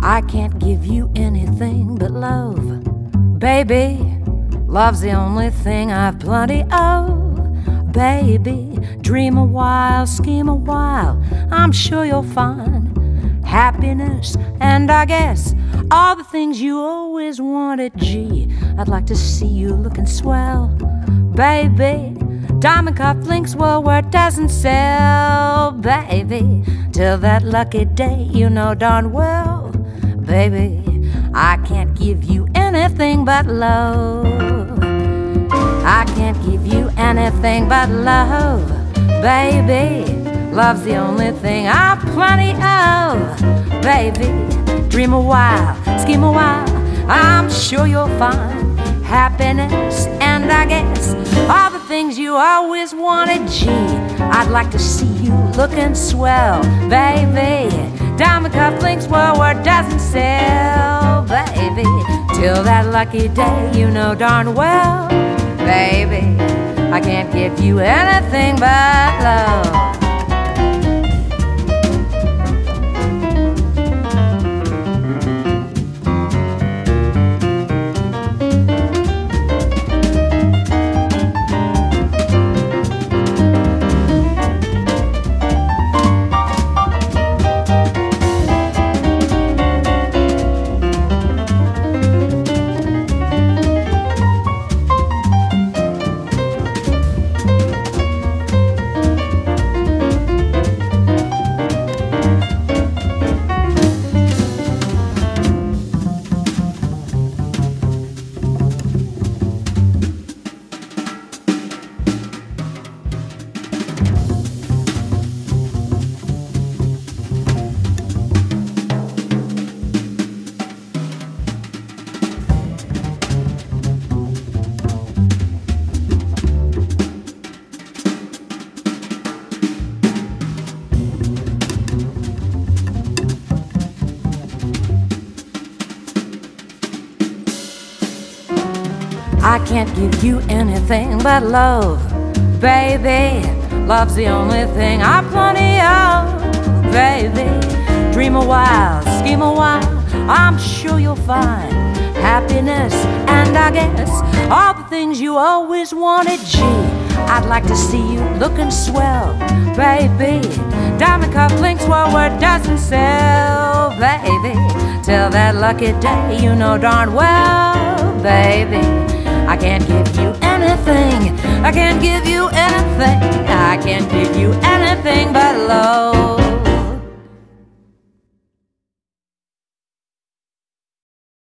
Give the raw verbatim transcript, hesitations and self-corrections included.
I can't give you anything but love, baby. Love's the only thing I've plenty of, baby. Dream a while, scheme a while, I'm sure you'll find happiness, and I guess all the things you always wanted. Gee, I'd like to see you looking swell, baby. Diamond cufflinks, well, where it doesn't sell, baby. Till that lucky day, you know darn well, baby, I can't give you anything but love. I can't give you anything but love, baby. Love's the only thing I've plenty of, baby. Dream a while, scheme a while, I'm sure you'll find happiness, and I guess all the things you always wanted. Gee, I'd like to see you looking swell, baby. Diamond cufflinks, well, where it doesn't sell, baby. Till that lucky day, you know darn well, baby, I can't give you anything but love. I can't give you anything but love, baby. Love's the only thing I've plenty of, baby. Dream a while, scheme a while, I'm sure you'll find happiness, and I guess all the things you always wanted. Gee, I'd like to see you looking swell, baby. Diamond cufflinks, well, where it doesn't sell, baby. Till that lucky day, you know darn well, baby, I can't give you anything, I can't give you anything, I can't give you anything